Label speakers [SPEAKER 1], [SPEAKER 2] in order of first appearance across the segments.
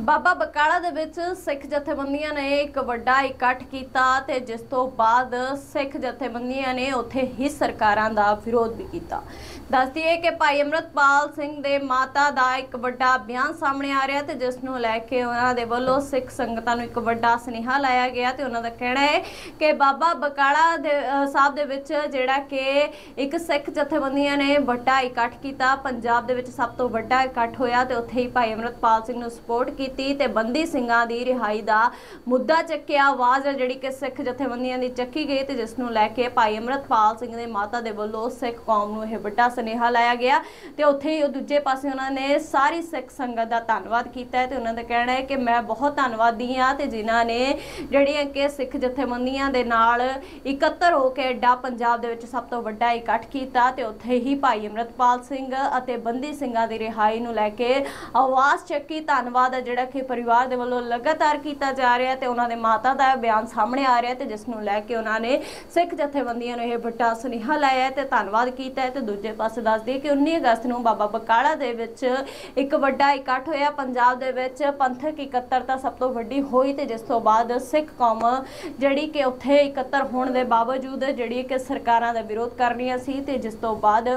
[SPEAKER 1] बाबा बकाला दे विच सिख जथेबंदियां ने एक वड्डा इकट्ठ कीता ते जिस तो बाद सिख जथेबंदियां ने उत्थे ही सरकारां दा विरोध भी कीता। दस दिए कि भाई अमृतपाल सिंह दे माता दा एक वड्डा बयान सामने आ रहा ते जिस नूं लैके उन्हां दे वल्लों सिख संगतां नूं एक वड्डा सुनेहा लाया गया ते उन्हां दा कहना है कि बाबा बकाला दे साहब दे विच जिहड़ा कि एक सिख जथेबंदियां ने वड्डा इकट्ठ कीता। पंजाब दे विच सब तो वड्डा इकट्ठ होया ते उत्थे ही भाई अमृतपाल सिंह नूं सपोर्ट ते बंदी सिंघां दी रिहाई दा मुद्दा चक्किया। आवाज़ जिहड़ी कि सिख जथेबंदियां दी चक्की गई ते जिस नूं लैके भाई अमृतपाल सिंह दे माता दे वल्लों सिख कौम नूं इह वड्डा सुनेहा लाया गया ते उत्थे ही दूजे पासे उन्होंने सारी सिख संगत दा धन्नवाद कीता है ते उन्हां दा कहना है कि मैं बहुत धन्नवादी हाँ ते जिन्हां ने जिहड़ियां कि सिख जथेबंदियां दे नाल इकत्तर हो के एडा पंजाब दे विच सब तो वड्डा इकट्ठ कीता ते उत्थे ही भाई अमृतपाल सिंह अते बंदी सिंघां दी रिहाई नूं लैके आवाज़ चक्की। धन्नवाद जिहड़ा कि परिवार दे वल्लों लगातार कीता जा रहा है ते उन्हां दे माता दा बयान सामने आ रहा है ते जिस नूं लैके उन्होंने सिख जथेबंदियां नूं इह वड्डा सुनेहा लाया है ते धन्नवाद कीता है। ते दूजे पासे दस दिए कि 19 अगस्त नूं बाबा बकाला दे विच एक वड्डा इकट्ठ होया। पंजाब दे विच पंथक इकत्तरता सब तो वड्डी होई ते जिस तो बाद सिख कौम जिहड़ी कि उत्थे इकत्तर होण दे बावजूद जिहड़ी कि सरकारां दा विरोध कर रहीआं सी ते जिस तो बाद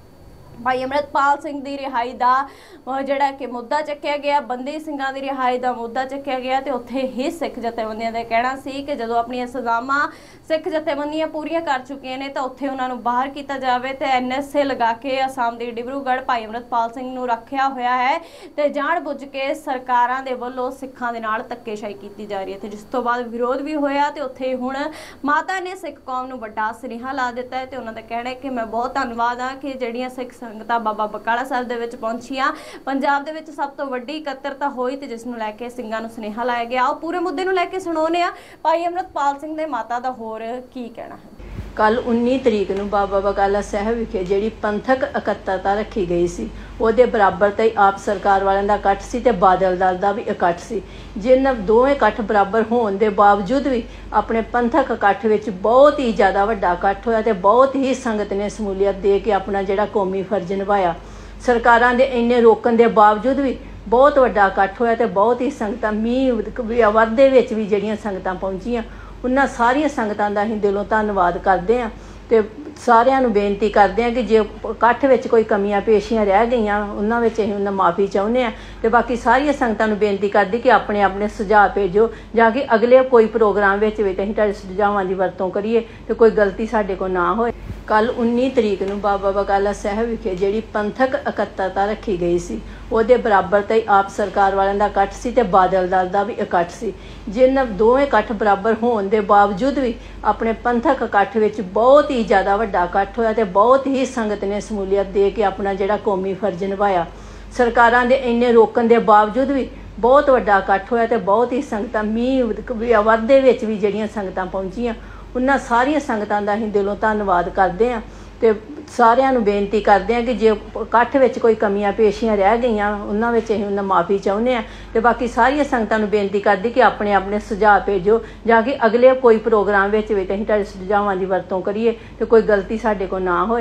[SPEAKER 1] भाई अमृतपाल सिंह की रिहाई का जिहड़ा कि मुद्दा चक्या गया, बंदी सिंघां की रिहाई का मुद्दा चक्या गया तो उत्थे ही सिख जथेबंदियां का कहना सी कि जदों अपनी सजावां सिख जथेबंदियां पूरीआं कर चुकियां ने तो उत्थे उन्हां नूं बाहर किया जाए तो NSA लगा के आसाम के डिब्रूगढ़ भाई अमृतपाल सिंह नूं रखिया होया है तो जाण बुझ के सरकारां दे वल्लों सिखां दे नाल धक्केशाही की जा रही है। तो जिस तो बाद विरोध भी होया तो उत्थे हुण माता ने सिख कौम नूं वड्डा सुनेहा ला दिता है तो उन्हां दा कहना है कि मैं बहुत धन्नवाद हाँ कि जिहड़ियां सिख संगतां बाबा बकाला साहब दे विच पहुंचियां। पंजाब दे विच सब तो वड्डी इकत्तरता होई ते जिस नूं लैके सिंघां नूं सुनेहा लाया गया। आओ पूरे मुद्दे नूं लैके सुणाउने आ भाई अमृतपाल सिंह दे माता दा होर की कहना है।
[SPEAKER 2] कल 19 तरीक नूं बाबा बकाला साहब विखे जिहड़ी पंथक इकत्तरता रखी गई सी ਉਹਦੇ बराबर तो आप सरकार वालों का इकट्ठ सी ते बादल दल का भी इकट्ठ सी। जिन दोवें इकट्ठ बराबर होने के बावजूद भी अपने पंथक इकट्ठ विच बहुत ही ज़्यादा वड्डा इकट्ठ होया ते बहुत ही संगत ने समूलियत दे के अपना जिहड़ा कौमी फर्ज निभाया। सरकारां दे इन्ने रोकण के बावजूद भी बहुत वड्डा इकट्ठ होया ते बहुत ही संगतां मींह वाधे विच भी जिहड़ियां संगतां पहुंचियां उन्हां सारियां संगतां दा असीं दिलों धन्नवाद करदे हां ते सारिਆਂ ਨੂੰ बेनती करते हैं कि जे इकट्ठ विच कोई कमियां पेशियां रह गई उन्हां विच असीं उन्हां माफ़ी चाहुंदे हां ते बाकी सारियां संगतां नूं बेनती करदी कि अपने अपने सुझाव भेजो जां कि अगले कोई प्रोग्राम विच भी असीं तुहाडे सुझावां दी वरतों करिए ते कोई गलती साडे कोल ना होए। कल 19 तरीक नूं बाबा बकाला साहब विखे जिहड़ी पंथक इकत्तरता रखी गई सी ਉਹਦੇ बराबर तो आप सरकार वालों का इकट्ठ सी ते बादल दल का भी इकट्ठ सी। जिन दोवें इकट्ठ बराबर होने के बावजूद भी अपने पंथक इकट्ठ विच बहुत ही ज़्यादा वड्डा इकट्ठ होया ते बहुत ही संगत ने समूलियत दे के अपना जिहड़ा कौमी फर्ज निभाया। सरकारां दे इन्ने रोकण के बावजूद भी बहुत वड्डा इकट्ठ होया ते बहुत ही संगतां मींह वाधे विच भी जिहड़ियां संगतां पहुंचियां उन्हां सारियां संगतां दा असीं दिलों धन्नवाद करदे हां ते सारिਆਂ ਨੂੰ बेनती करते हैं कि जे इकट्ठ विच कोई कमियां पेशियां रह गई उन्हां विच असीं उन्हां माफ़ी चाहुंदे हां ते बाकी सारियां संगतां नूं बेनती करदी कि अपने अपने सुझाव भेजो जां कि अगले कोई प्रोग्राम विच भी असीं तुहाडे सुझावां दी वरतों करिए ते कोई गलती साडे कोल ना होए।